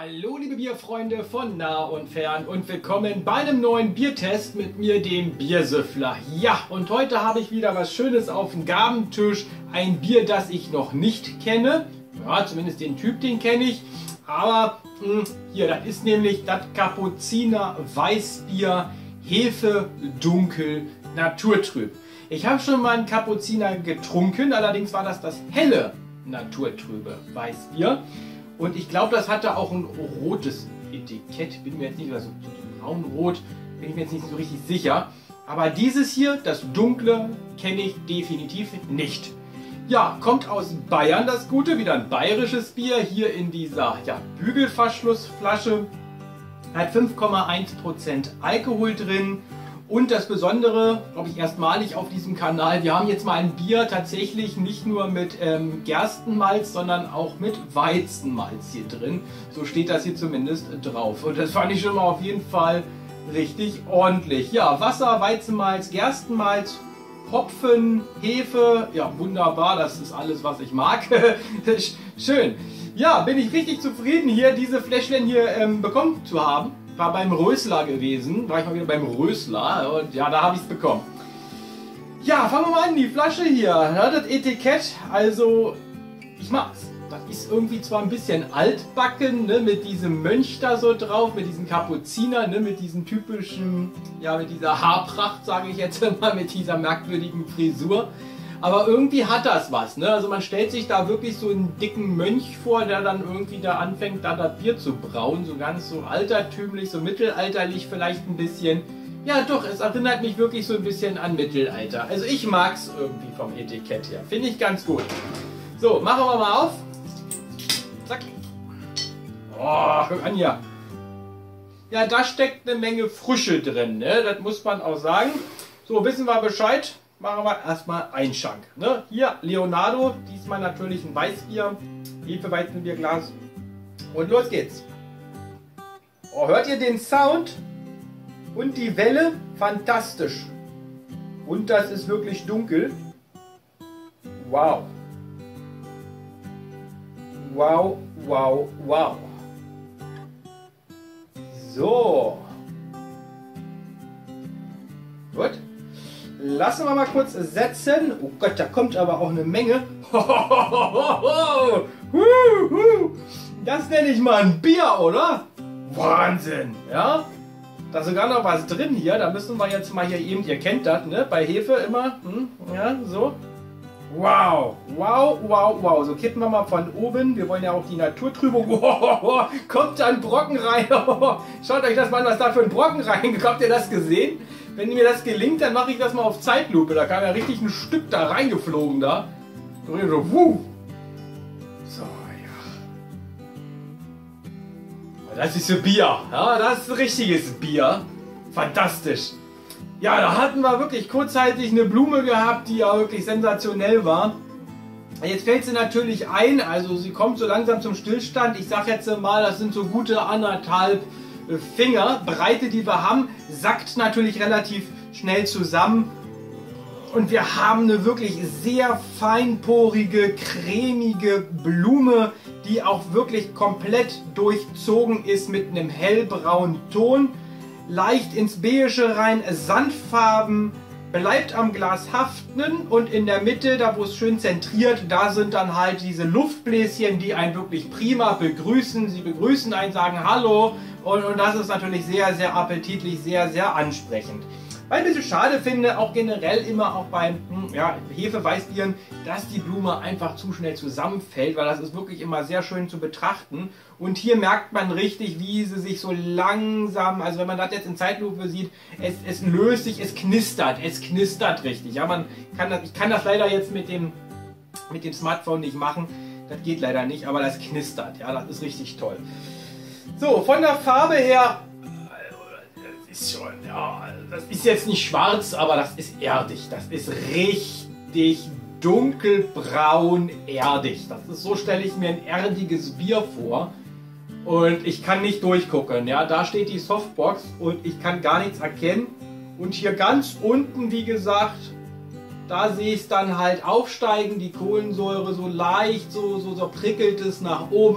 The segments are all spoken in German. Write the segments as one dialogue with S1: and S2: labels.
S1: Hallo liebe Bierfreunde von nah und fern und willkommen bei einem neuen Biertest mit mir, dem Biersüffler. Ja, und heute habe ich wieder was Schönes auf dem Gabentisch. Ein Bier, das ich noch nicht kenne. Ja, zumindest den Typ, den kenne ich. Aber hier, das ist nämlich das Kapuziner Weißbier, Hefe, dunkel, naturtrüb. Ich habe schon mal einen Kapuziner getrunken, allerdings war das helle naturtrübe Weißbier. Und ich glaube, das hatte auch ein rotes Etikett. Bin mir jetzt nicht, also braunrot, bin ich mir jetzt nicht so richtig sicher. Aber dieses hier, das dunkle, kenne ich definitiv nicht. Ja, kommt aus Bayern das Gute, wieder ein bayerisches Bier. Hier in dieser Bügelverschlussflasche. Hat 5,1% Alkohol drin. Und das Besondere, glaube ich, erstmalig auf diesem Kanal, wir haben jetzt mal ein Bier tatsächlich nicht nur mit Gerstenmalz, sondern auch mit Weizenmalz hier drin. So steht das hier zumindest drauf. Und das fand ich schon mal auf jeden Fall richtig ordentlich. Ja, Wasser, Weizenmalz, Gerstenmalz, Hopfen, Hefe. Ja, wunderbar, das ist alles, was ich mag. Schön. Ja, bin ich richtig zufrieden, hier diese Fläschchen hier bekommen zu haben. War beim Rösler gewesen, war ich mal wieder beim Rösler und ja, da habe ich es bekommen. Ja, fangen wir mal an, die Flasche hier, ja, das Etikett, also ich mag's. Das ist irgendwie zwar ein bisschen altbacken, ne, mit diesem Mönch da so drauf, mit diesem Kapuziner, ne, mit diesem typischen, ja, mit dieser Haarpracht, sage ich jetzt mal, mit dieser merkwürdigen Frisur. Aber irgendwie hat das was, ne? Also man stellt sich da wirklich so einen dicken Mönch vor, der dann irgendwie da anfängt, da das Bier zu brauen. So ganz so altertümlich, so mittelalterlich vielleicht ein bisschen. Ja doch, es erinnert mich wirklich so ein bisschen an Mittelalter. Also ich mag es irgendwie vom Etikett her. Finde ich ganz gut. So, machen wir mal auf. Zack. Oh, guck an hier. Ja, da steckt eine Menge Frische drin, ne? Das muss man auch sagen. So, wissen wir Bescheid. Machen wir erstmal einen Schank. Ne? Hier Leonardo, diesmal natürlich ein Weißbier, Hefeweizenbierglas. Und los geht's. Oh, hört ihr den Sound? Und die Welle? Fantastisch. Und das ist wirklich dunkel. Wow. Wow, wow, wow. So. Gut. Lassen wir mal kurz setzen. Oh Gott, da kommt aber auch eine Menge. Das nenne ich mal ein Bier, oder? Wahnsinn, ja? Da ist sogar noch was drin hier. Da müssen wir jetzt mal hier eben, ihr kennt das, ne? Bei Hefe immer, ja, so. Wow, wow, wow, wow. So kippen wir mal von oben. Wir wollen ja auch die Naturtrübung. Kommt da ein Brocken rein. Schaut euch das mal an, was da für ein Brocken reinkommt. Habt ihr das gesehen? Wenn mir das gelingt, dann mache ich das mal auf Zeitlupe. Da kam ja richtig ein Stück da reingeflogen da. So, ja. Das ist ein Bier. Ja, das ist ein richtiges Bier. Fantastisch. Ja, da hatten wir wirklich kurzzeitig eine Blume gehabt, die ja wirklich sensationell war. Jetzt fällt sie natürlich ein, also sie kommt so langsam zum Stillstand. Ich sage jetzt mal, das sind so gute 1,5 Finger Breite, die wir haben, sackt natürlich relativ schnell zusammen. Und wir haben eine wirklich sehr feinporige, cremige Blume, die auch wirklich komplett durchzogen ist mit einem hellbraunen Ton. Leicht ins Beige rein, Sandfarben, bleibt am Glas haften und in der Mitte, da wo es schön zentriert, da sind dann halt diese Luftbläschen, die einen wirklich prima begrüßen. Sie begrüßen einen, sagen Hallo und das ist natürlich sehr, sehr appetitlich, sehr, sehr ansprechend. Weil ich ein bisschen schade finde, auch generell immer auch beim Hefeweißbieren, dass die Blume einfach zu schnell zusammenfällt, weil das ist wirklich immer sehr schön zu betrachten. Und hier merkt man richtig, wie sie sich so langsam, also wenn man das jetzt in Zeitlupe sieht, es löst sich, es knistert richtig. Ja, ich kann das leider jetzt mit dem Smartphone nicht machen, das geht leider nicht, aber das knistert, ja, das ist richtig toll. So, von der Farbe her, ist schon, ja, das ist jetzt nicht schwarz, aber das ist erdig. Das ist richtig dunkelbraun erdig. Das ist, so stelle ich mir ein erdiges Bier vor. Und ich kann nicht durchgucken. Ja, da steht die Softbox und ich kann gar nichts erkennen. Und hier ganz unten, wie gesagt, da sehe ich es dann halt aufsteigen, die Kohlensäure so leicht, so prickelt es nach oben.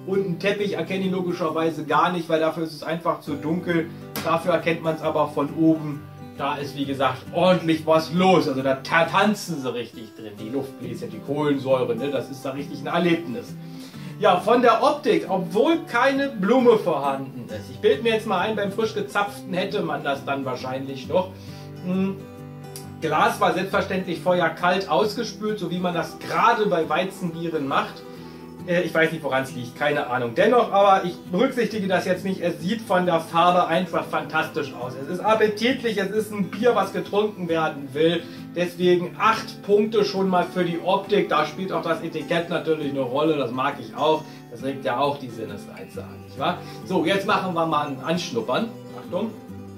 S1: Und einen Teppich erkenne ich logischerweise gar nicht, weil dafür ist es einfach zu dunkel. Dafür erkennt man es aber von oben. Da ist, wie gesagt, ordentlich was los. Also da tanzen sie richtig drin. Die Luftbläschen, die Kohlensäure, ne? Das ist da richtig ein Erlebnis. Ja, von der Optik, obwohl keine Blume vorhanden ist. Ich bilde mir jetzt mal ein, beim frisch gezapften hätte man das dann wahrscheinlich noch. Glas war selbstverständlich vorher kalt ausgespült, so wie man das gerade bei Weizenbieren macht. Ich weiß nicht, woran es liegt, keine Ahnung. Dennoch, aber ich berücksichtige das jetzt nicht. Es sieht von der Farbe einfach fantastisch aus. Es ist appetitlich, es ist ein Bier, was getrunken werden will. Deswegen 8 Punkte schon mal für die Optik. Da spielt auch das Etikett natürlich eine Rolle, das mag ich auch. Das regt ja auch die Sinnesreize an, nicht wahr? So, jetzt machen wir mal ein Anschnuppern. Achtung.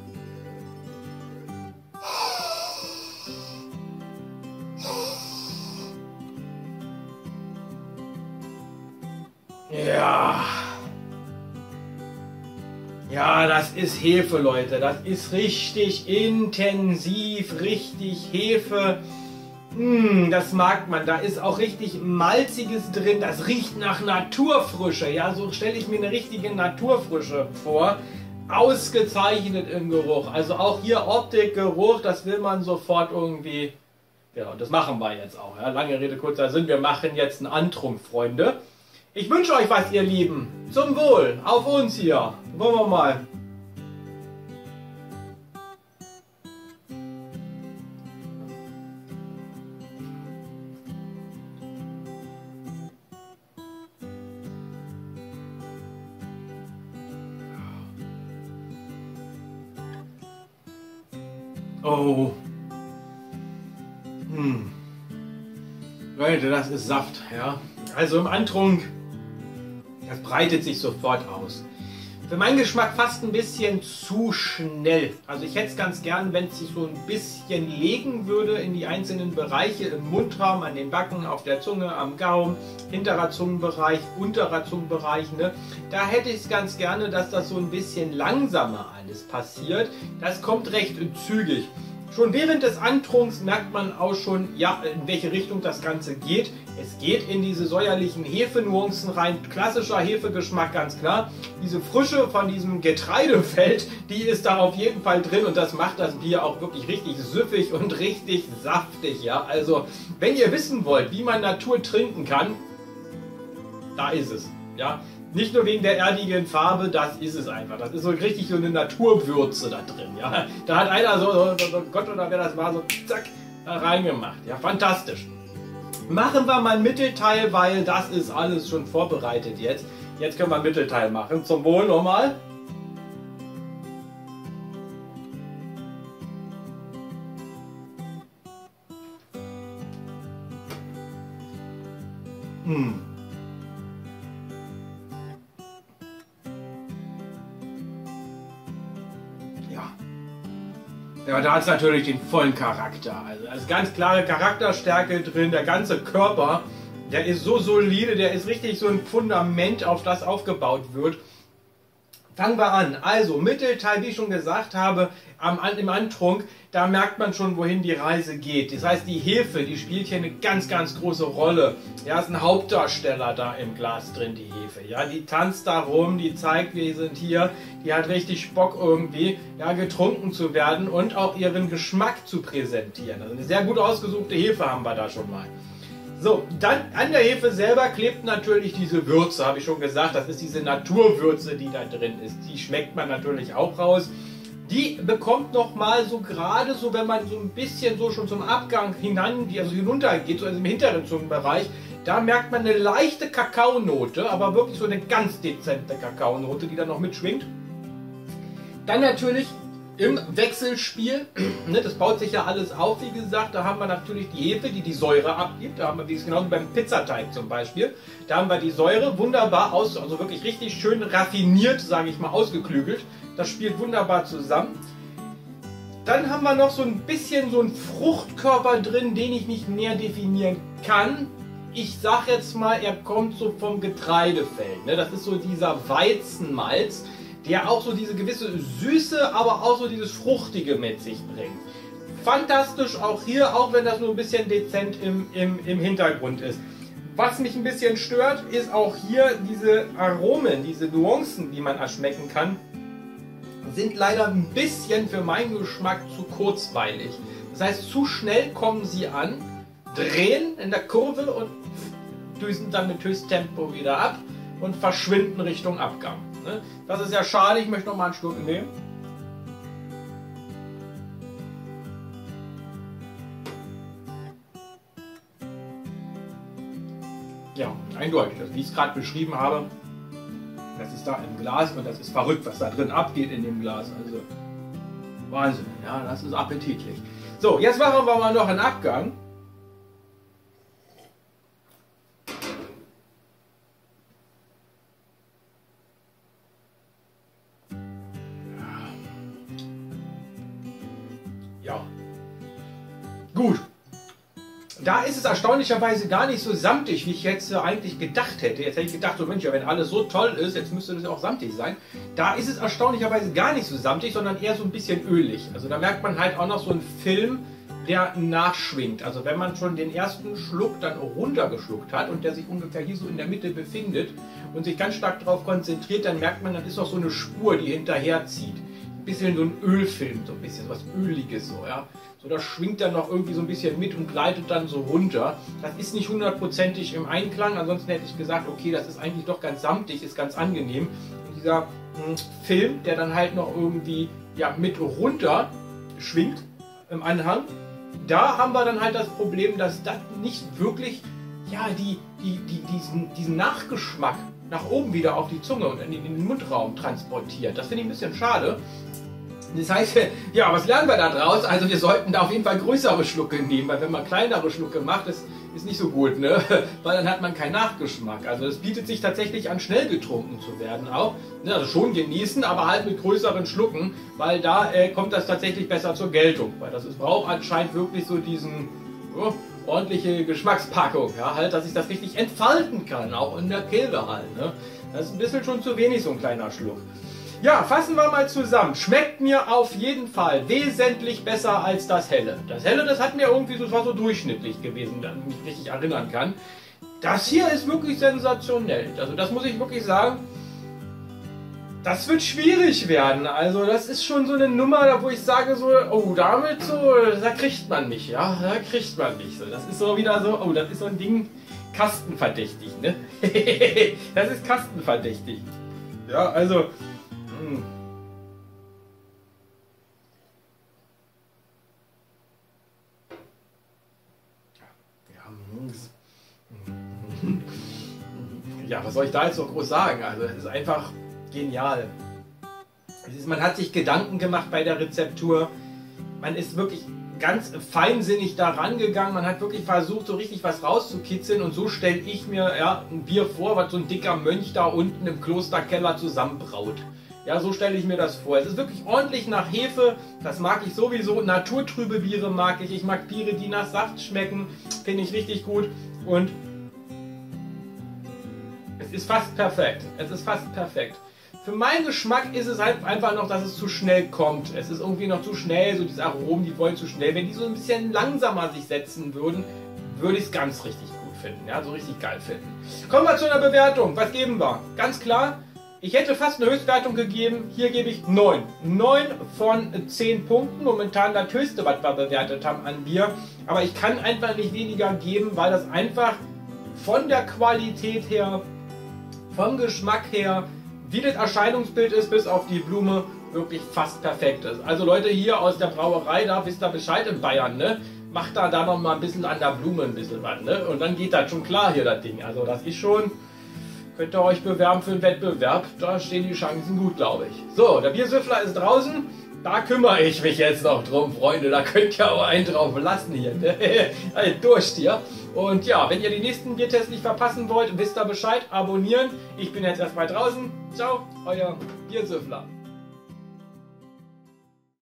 S1: Ja. Ja, das ist Hefe, Leute. Das ist richtig intensiv, richtig Hefe. Das mag man. Da ist auch richtig Malziges drin. Das riecht nach Naturfrische. Ja, so stelle ich mir eine richtige Naturfrische vor. Ausgezeichnet im Geruch. Also auch hier Optik, Geruch, das will man sofort irgendwie. Ja, und das machen wir jetzt auch. Ja. Lange Rede, kurzer Sinn. Wir machen jetzt einen Antrunk, Freunde. Ich wünsche euch was, ihr Lieben. Zum Wohl. Auf uns hier. Wollen wir mal. Oh. Leute, das ist Saft, ja. Also im Antrunk. Das breitet sich sofort aus. Für meinen Geschmack fast ein bisschen zu schnell. Also ich hätte es ganz gern, wenn es sich so ein bisschen legen würde in die einzelnen Bereiche im Mundraum, an den Backen, auf der Zunge, am Gaumen, hinterer Zungenbereich, unterer Zungenbereich. Ne? Da hätte ich es ganz gerne, dass das so ein bisschen langsamer alles passiert. Das kommt recht zügig. Schon während des Antrunks merkt man auch schon, ja, in welche Richtung das Ganze geht. Es geht in diese säuerlichen Hefenuancen rein. Klassischer Hefegeschmack, ganz klar. Diese Frische von diesem Getreidefeld, die ist da auf jeden Fall drin. Und das macht das Bier auch wirklich richtig süffig und richtig saftig. Ja? Also, wenn ihr wissen wollt, wie man Natur trinken kann, da ist es. Ja? Nicht nur wegen der erdigen Farbe, das ist es einfach. Das ist so richtig so eine Naturwürze da drin. Ja? Da hat einer so Gott oder wer das war, so zack, da reingemacht. Ja, fantastisch. Machen wir mal ein Mittelteil, weil das ist alles schon vorbereitet jetzt. Jetzt können wir ein Mittelteil machen. Zum Wohl nochmal. Ja, da hat es natürlich den vollen Charakter. Also da ist ganz klare Charakterstärke drin. Der ganze Körper, der ist so solide, der ist richtig so ein Fundament, auf das aufgebaut wird. Fangen wir an. Also Mittelteil, wie ich schon gesagt habe, im Antrunk, da merkt man schon, wohin die Reise geht. Das heißt, die Hefe, die spielt hier eine ganz, ganz große Rolle. Ja, ist ein Hauptdarsteller da im Glas drin, die Hefe. Ja, die tanzt da rum, die zeigt, wir sind hier. Die hat richtig Bock irgendwie, ja, getrunken zu werden und auch ihren Geschmack zu präsentieren. Also eine sehr gut ausgesuchte Hefe haben wir da schon mal. So, dann an der Hefe selber klebt natürlich diese Würze, habe ich schon gesagt. Das ist diese Naturwürze, die da drin ist. Die schmeckt man natürlich auch raus. Die bekommt nochmal so gerade so, wenn man so ein bisschen so schon zum Abgang also hinunter geht, so also im hinteren Zungenbereich, da merkt man eine leichte Kakaonote, aber wirklich so eine ganz dezente Kakaonote, die da noch mitschwingt. Dann natürlich im Wechselspiel, ne, das baut sich ja alles auf, wie gesagt, da haben wir natürlich die Hefe, die die Säure abgibt, da haben wir, wie es genauso beim Pizzateig zum Beispiel, da haben wir die Säure wunderbar also wirklich richtig schön raffiniert, sage ich mal, ausgeklügelt, das spielt wunderbar zusammen. Dann haben wir noch so ein bisschen so einen Fruchtkörper drin, den ich nicht näher definieren kann. Ich sage jetzt mal, er kommt so vom Getreidefeld, ne, das ist so dieser Weizenmalz, der auch so diese gewisse Süße, aber auch so dieses Fruchtige mit sich bringt. Fantastisch auch hier, auch wenn das nur ein bisschen dezent im Hintergrund ist. Was mich ein bisschen stört, ist auch hier diese Aromen, diese Nuancen, die man erschmecken kann, sind leider ein bisschen für meinen Geschmack zu kurzweilig. Das heißt, zu schnell kommen sie an, drehen in der Kurve und düsen dann mit Höchsttempo wieder ab und verschwinden Richtung Abgang. Das ist ja schade, ich möchte noch mal einen Schluck nehmen. Ja, eindeutig, wie ich es gerade beschrieben habe, das ist da im Glas und das ist verrückt, was da drin abgeht in dem Glas. Also Wahnsinn, ja, das ist appetitlich. So, jetzt machen wir mal noch einen Abgang. Ja, gut. Da ist es erstaunlicherweise gar nicht so samtig, wie ich jetzt eigentlich gedacht hätte. Jetzt hätte ich gedacht, so Mensch, ja, wenn alles so toll ist, jetzt müsste das ja auch samtig sein. Da ist es erstaunlicherweise gar nicht so samtig, sondern eher so ein bisschen ölig. Also da merkt man halt auch noch so einen Film, der nachschwingt. Also wenn man schon den ersten Schluck dann runtergeschluckt hat und der sich ungefähr hier so in der Mitte befindet und sich ganz stark darauf konzentriert, dann merkt man, dann ist noch so eine Spur, die hinterher zieht. Ein bisschen so ein Ölfilm, so ein bisschen so was Öliges so, ja. So, das schwingt dann noch irgendwie so ein bisschen mit und gleitet dann so runter. Das ist nicht hundertprozentig im Einklang, ansonsten hätte ich gesagt, okay, das ist eigentlich doch ganz samtig, ist ganz angenehm. Und dieser Film, der dann halt noch irgendwie ja, mit runter schwingt im Anhang, da haben wir dann halt das Problem, dass das nicht wirklich ja, diesen Nachgeschmack nach oben wieder auf die Zunge und in den Mundraum transportiert. Das finde ich ein bisschen schade. Das heißt, ja, was lernen wir da draus? Also wir sollten da auf jeden Fall größere Schlucke nehmen, weil wenn man kleinere Schlucke macht, das ist nicht so gut, ne? Weil dann hat man keinen Nachgeschmack. Also es bietet sich tatsächlich an, schnell getrunken zu werden auch. Also schon genießen, aber halt mit größeren Schlucken, weil da kommt das tatsächlich besser zur Geltung. Weil das braucht anscheinend wirklich so diesen ordentliche Geschmackspackung, ja, halt, dass ich das richtig entfalten kann, auch in der Kehle halt. Ne? Das ist ein bisschen schon zu wenig, so ein kleiner Schluck. Ja, fassen wir mal zusammen. Schmeckt mir auf jeden Fall wesentlich besser als das Helle. Das Helle, das hat mir irgendwie so, das war so durchschnittlich gewesen, wenn ich mich richtig erinnern kann. Das hier ist wirklich sensationell. Also das muss ich wirklich sagen, das wird schwierig werden. Also das ist schon so eine Nummer, wo ich sage so, oh, damit so, da kriegt man mich, ja, da kriegt man mich so. Das ist so wieder so, oh, das ist so ein Ding, kastenverdächtig, ne? Das ist kastenverdächtig. Ja, also... Ja, was soll ich da jetzt so groß sagen? Also es ist einfach genial. Man hat sich Gedanken gemacht bei der Rezeptur. Man ist wirklich ganz feinsinnig da rangegangen. Man hat wirklich versucht, so richtig was rauszukitzeln. Und so stelle ich mir ja, ein Bier vor, was so ein dicker Mönch da unten im Klosterkeller zusammenbraut. Ja, so stelle ich mir das vor. Es ist wirklich ordentlich nach Hefe. Das mag ich sowieso. Naturtrübe Biere mag ich. Ich mag Biere, die nach Saft schmecken. Finde ich richtig gut. Und es ist fast perfekt. Es ist fast perfekt. Für meinen Geschmack ist es halt einfach noch, dass es zu schnell kommt. Es ist irgendwie noch zu schnell, so diese Aromen, die wollen zu schnell. Wenn die so ein bisschen langsamer sich setzen würden, würde ich es ganz richtig gut finden. Ja, so richtig geil finden. Kommen wir zu einer Bewertung. Was geben wir? Ganz klar, ich hätte fast eine Höchstwertung gegeben. Hier gebe ich 9. 9 von 10 Punkten. Momentan das höchste, was wir bewertet haben an Bier. Aber ich kann einfach nicht weniger geben, weil das einfach von der Qualität her, vom Geschmack her, wie das Erscheinungsbild ist, bis auf die Blume, wirklich fast perfekt ist. Also Leute hier aus der Brauerei, da wisst ihr Bescheid in Bayern, ne? Macht da noch mal ein bisschen an der Blume ein bisschen was, ne? Und dann geht das schon klar hier, das Ding. Also das ist schon, könnt ihr euch bewerben für einen Wettbewerb, da stehen die Chancen gut, glaube ich. So, der Biersüffler ist draußen, da kümmere ich mich jetzt noch drum, Freunde. Da könnt ihr auch einen drauf lassen hier, ne? Durst hier. Und ja, wenn ihr die nächsten Biertests nicht verpassen wollt, wisst ihr Bescheid, abonnieren. Ich bin jetzt erstmal draußen. Ciao, euer Biersüffler.